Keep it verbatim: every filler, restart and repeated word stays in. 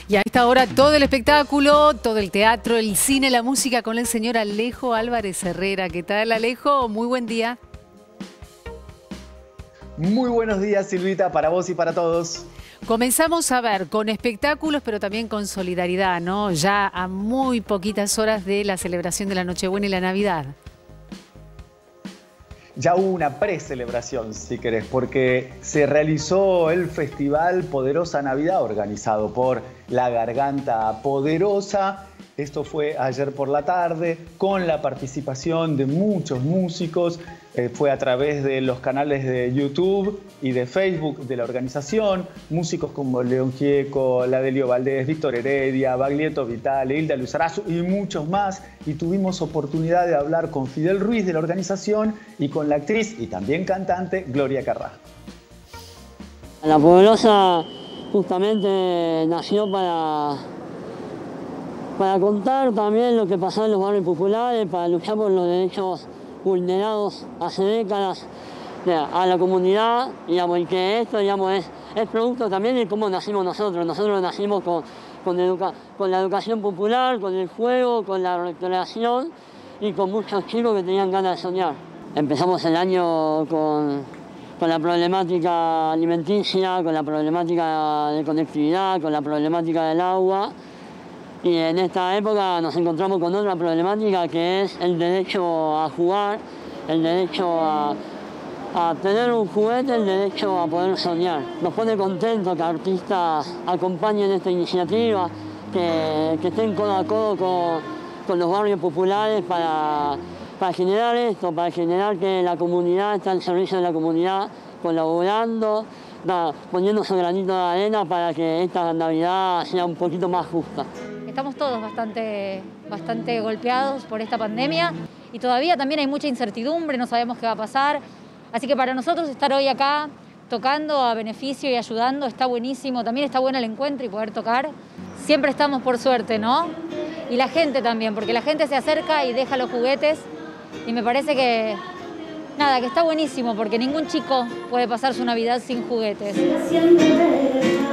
Y a esta hora todo el espectáculo, todo el teatro, el cine, la música con el señor Alejo Álvarez Herrera. ¿Qué tal, Alejo? Muy buen día. Muy buenos días, Silvita, para vos y para todos. Comenzamos a ver con espectáculos, pero también con solidaridad, ¿no? Ya a muy poquitas horas de la celebración de la Nochebuena y la Navidad. Ya hubo una precelebración, si querés, porque se realizó el Festival Poderosa Navidad organizado por La Garganta Poderosa. Esto fue ayer por la tarde con la participación de muchos músicos. Eh, fue a través de los canales de YouTube y de Facebook de la organización. Músicos como León Gieco, Ladelio Valdés, Víctor Heredia, Baglietto Vitale, Hilda Lizarazu y muchos más. Y tuvimos oportunidad de hablar con Fidel Ruiz de la organización y con la actriz y también cantante Gloria Carrá. La Poderosa justamente nació para... para contar también lo que pasaba en los barrios populares, para luchar por los derechos vulnerados hace décadas a la comunidad, digamos, y que esto, digamos, es, es producto también de cómo nacimos nosotros. Nosotros nacimos con, con, educa, con la educación popular, con el juego, con la recreación y con muchos chicos que tenían ganas de soñar. Empezamos el año con, con la problemática alimenticia, con la problemática de conectividad, con la problemática del agua. Y en esta época nos encontramos con otra problemática que es el derecho a jugar, el derecho a, a tener un juguete, el derecho a poder soñar. Nos pone contentos que artistas acompañen esta iniciativa, que, que estén codo a codo con, con los barrios populares para, para generar esto, para generar que la comunidad esté al servicio de la comunidad, colaborando, da, poniendo su granito de arena para que esta Navidad sea un poquito más justa. Estamos todos bastante, bastante golpeados por esta pandemia y todavía también hay mucha incertidumbre, no sabemos qué va a pasar. Así que para nosotros estar hoy acá tocando a beneficio y ayudando está buenísimo. También está bueno el encuentro y poder tocar. Siempre estamos por suerte, ¿no? Y la gente también, porque la gente se acerca y deja los juguetes y me parece que, nada, que está buenísimo porque ningún chico puede pasar su Navidad sin juguetes.